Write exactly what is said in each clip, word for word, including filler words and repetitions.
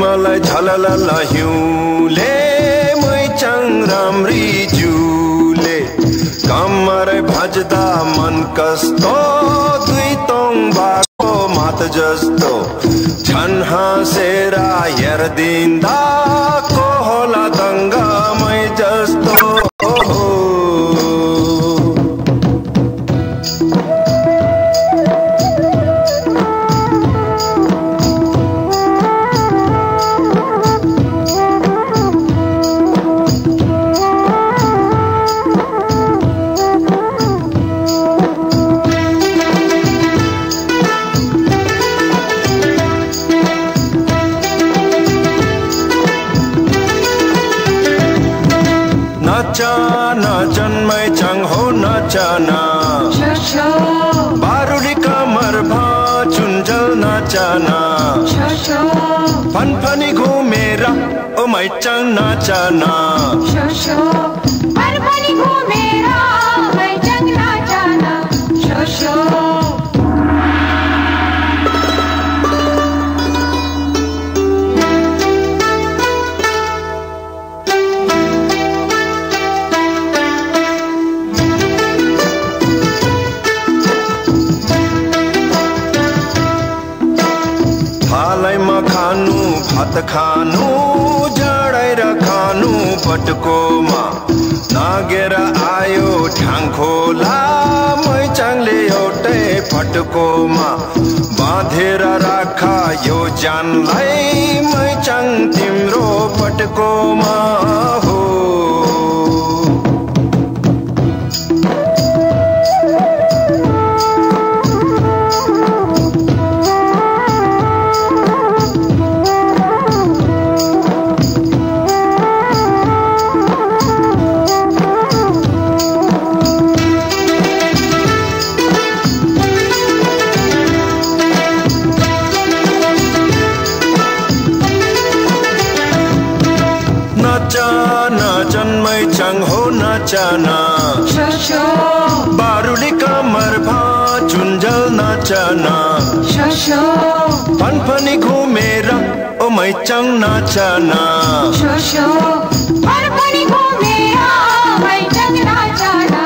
मलाई झलल हिउँले मैचाङ राम्री जुले कम्मर भज्दा मन कस्तो दुई तोङ बाको मात जस्तो छन् हाँसेर हेर्दिँदा को होला दङ्गमै जस्तो नचाना जन्मै चाङ हो नचाना बारुली कमर भाचुन्जल नचाना फनफनी घुमेर ओ मैचाङ नचाना फनफनी घुमेर मैचाङ नचाना थालैमा खानु भात खानु जडाएर खानु पटकोमा नागेर आयो ढ्याङखोला मैचाङले एउटै पटकोमा बाँधेर राखा यो जानलाई मैचाङ तिम्रो पटकोमा हो नचाना जन्मै चाङ हो नचाना बारुली कमर भाचुन्जल नचाना फनफनी घुमेर ओ मैचाङ नचाना फनफनी घुमेर मैचाङ नचाना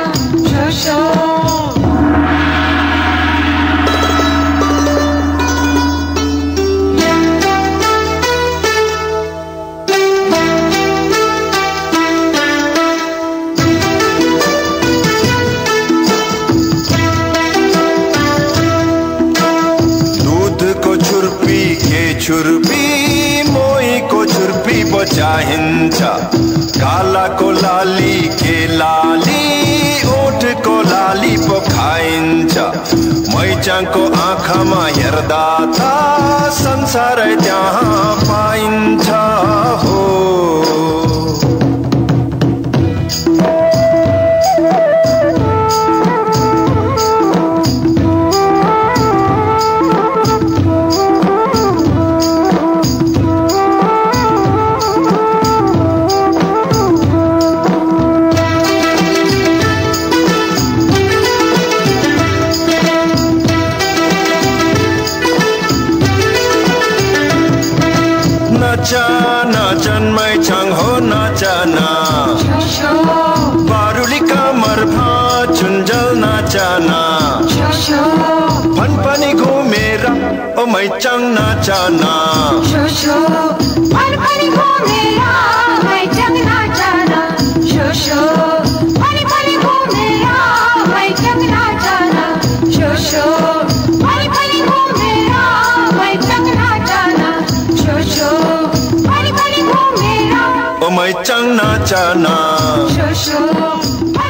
छुर्पी मोहीको छुर्पी पो चाहिन्छ कालाको लाली के लाली ओठको लाली पो खाइन्छ मैचाङको आँखामा हेर्दा त संसारै त्यहाँ पाइन्छ हो नचाना जन्मै चाङ हो नचाना बारुली कमर भाचुन्जल नचाना फनफनी घुमेर ओ मैचाङ नचाना फनफनी घुमेर मैचाङ नचाना फनफनी घुमेर मैचाङ नचाना फनफनी घुमेर मैचाङ नचाना ओ मैचाङ नचाना